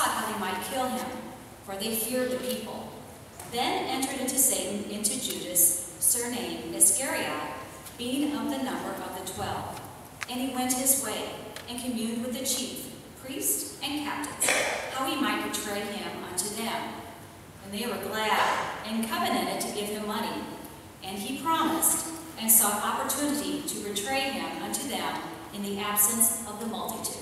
sought how they might kill him, for they feared the people. Then entered into Satan into Judas, surnamed Iscariot, being of the number of the 12. And he went his way, and communed with the chief priests and captains, how he might betray him unto them. And they were glad, and covenanted to give him money. And he promised, and sought opportunity to betray him unto them in the absence of the multitude.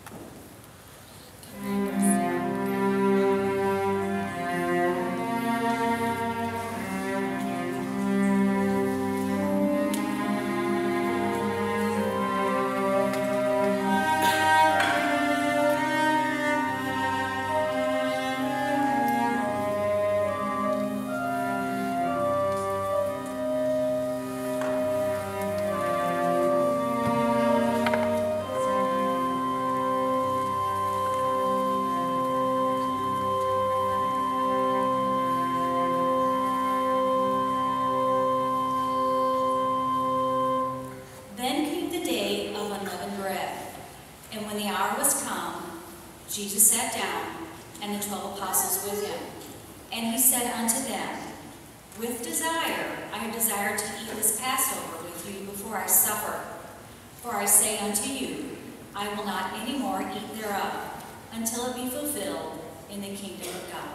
Jesus sat down, and the 12 apostles with him. And he said unto them, With desire I have desired to eat this Passover with you before I suffer. For I say unto you, I will not any more eat thereof, until it be fulfilled in the kingdom of God.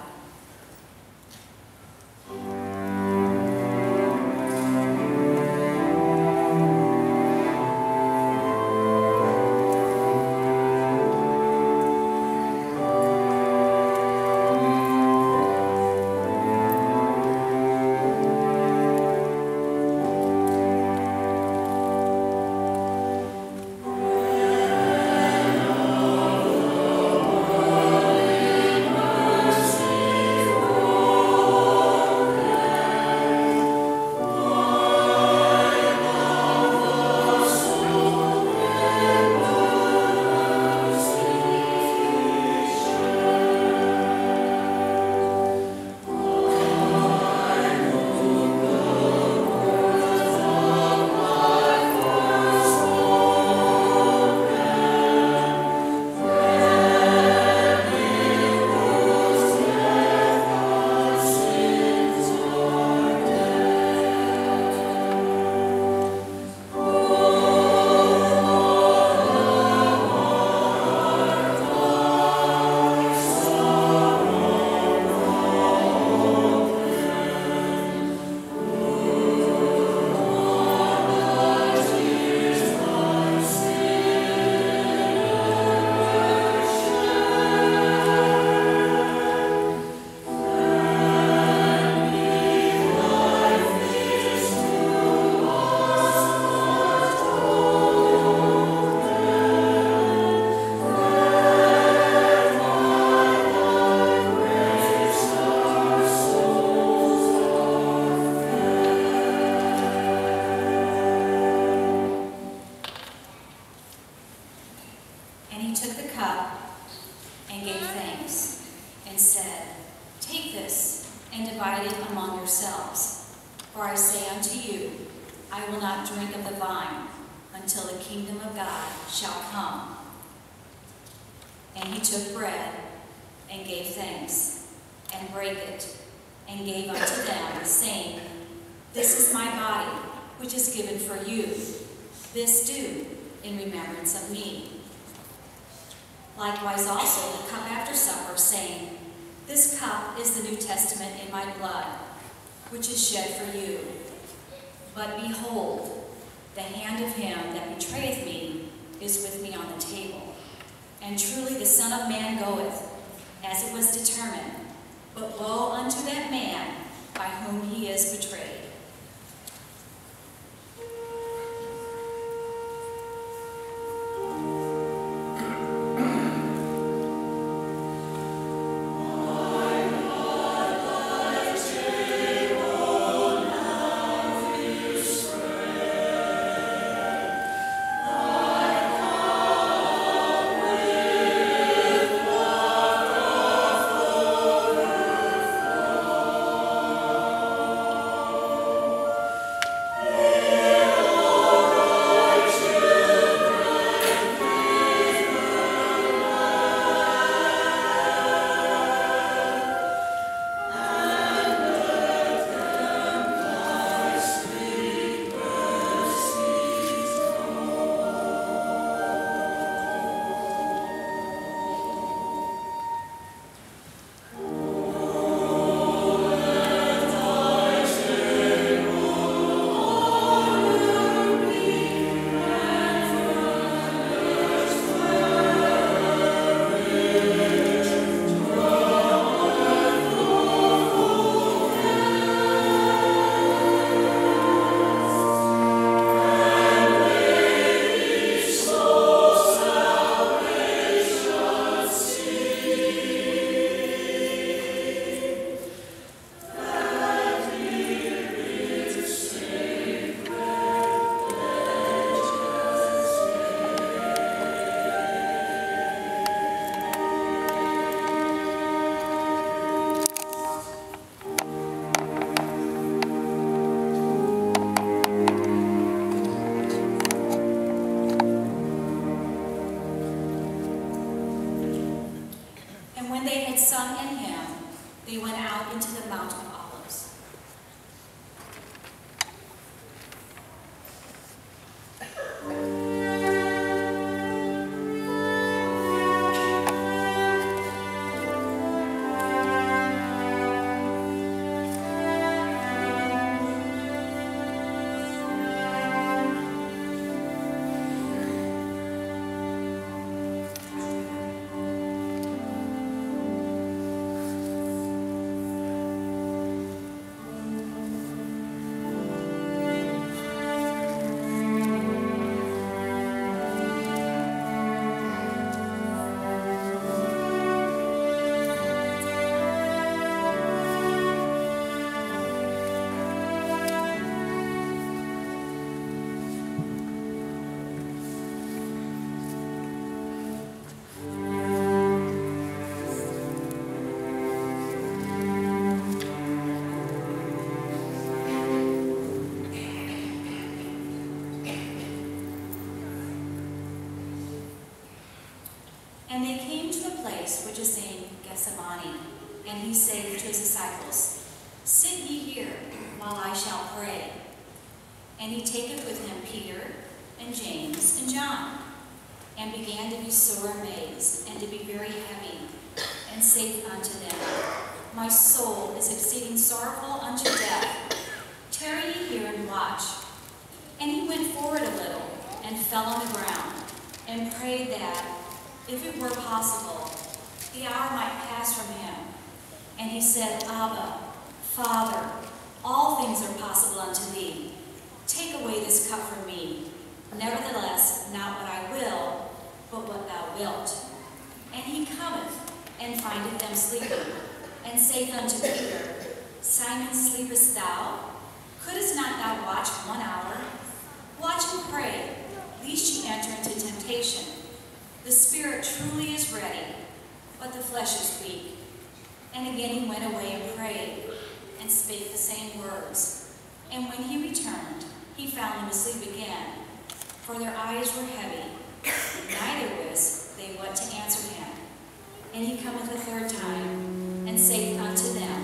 Likewise also the cup after supper, saying, This cup is the New Testament in my blood, which is shed for you. But behold, the hand of him that betrayeth me is with me on the table. And truly the Son of Man goeth, as it was determined, but woe unto that man by whom he is betrayed. Oh place which is named Gethsemane. And he said to his disciples, Sit ye here, while I shall pray. And he taketh with him Peter, and James, and John, and began to be sore amazed, and to be very heavy, and saith unto them, My soul is exceeding sorrowful unto death. Tarry ye here and watch. And he went forward a little, and fell on the ground, and prayed that, if it were possible, the hour might pass from him. And he said, Abba, Father, all things are possible unto thee. Take away this cup from me. Nevertheless, not what I will, but what thou wilt. And he cometh, and findeth them sleeping, and saith unto Peter, Simon, sleepest thou? Couldst not thou watch 1 hour? Watch and pray, lest ye enter into temptation. The spirit truly is ready, but the flesh is weak. And again he went away and prayed, and spake the same words. And when he returned, he found them asleep again, for their eyes were heavy, neither wist they what to answer him. And he cometh a third time, and saith unto them,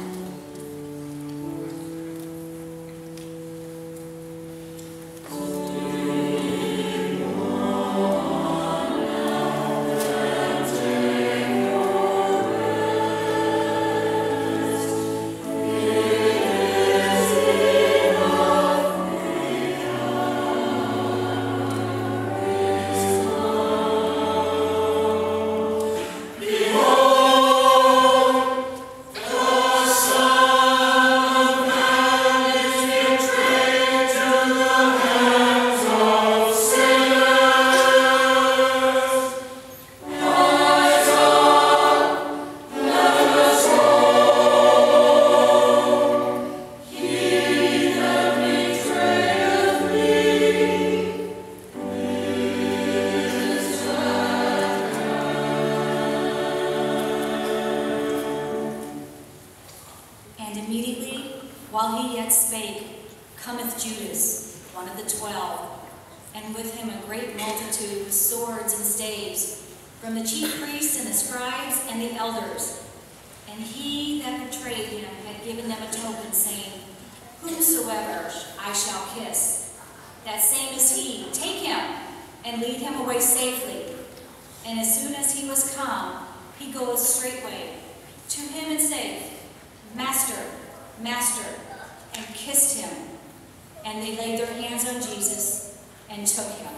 while he yet spake, cometh Judas, one of the 12, and with him a great multitude with swords and staves, from the chief priests and the scribes and the elders. And he that betrayed him had given them a token, saying, Whomsoever I shall kiss, that same is he. Take him, and lead him away safely. And as soon as he was come, he goeth straightway to him and saith, Master, Master, and kissed him. And they laid their hands on Jesus and took him.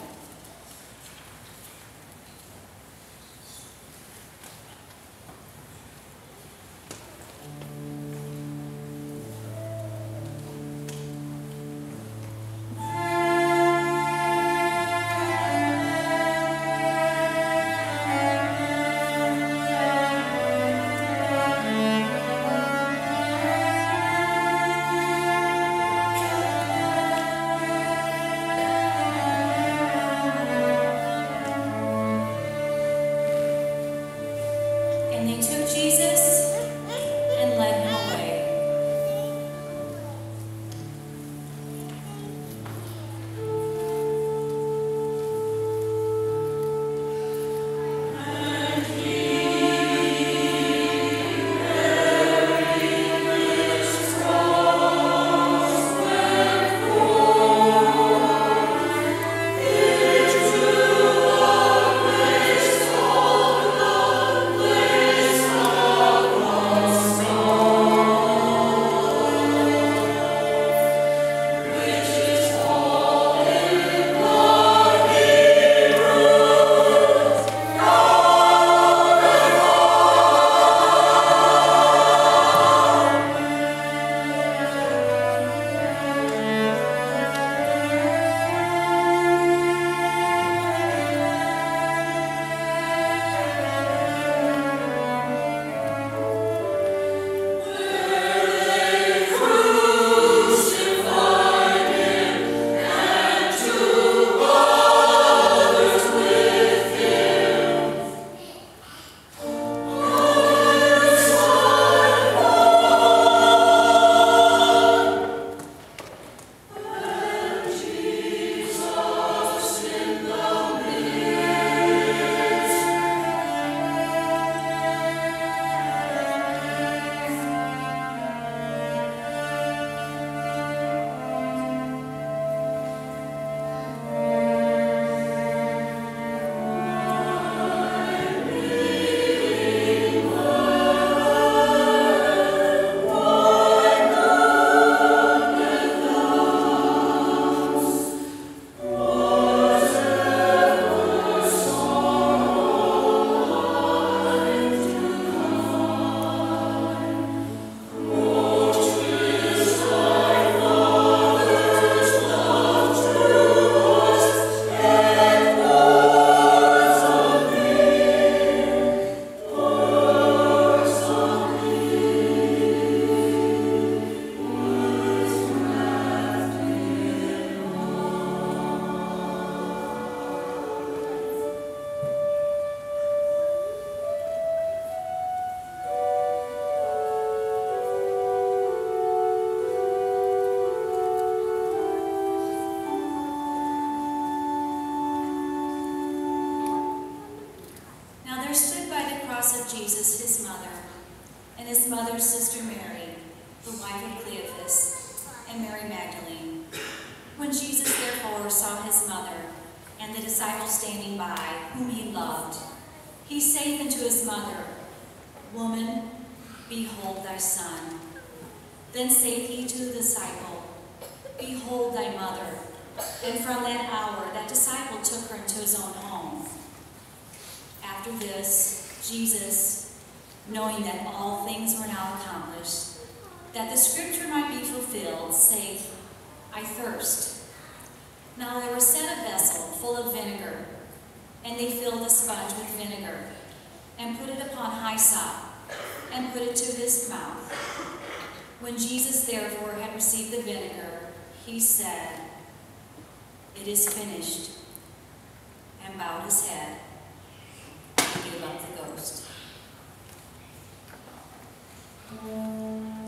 his mother, Sister Mary, the wife of Cleophas, and Mary Magdalene. When Jesus therefore saw his mother and the disciple standing by, whom he loved, he saith unto his mother, Woman, behold thy son. Then saith he to the disciple, Behold thy mother. And from that hour that disciple took her into his own home. After this, Jesus, knowing that all things were now accomplished, that the scripture might be fulfilled, saith, I thirst. Now there was set a vessel full of vinegar, and they filled a sponge with vinegar, and put it upon hyssop, and put it to his mouth. When Jesus therefore had received the vinegar, he said, It is finished, and bowed his head, and gave up the ghost.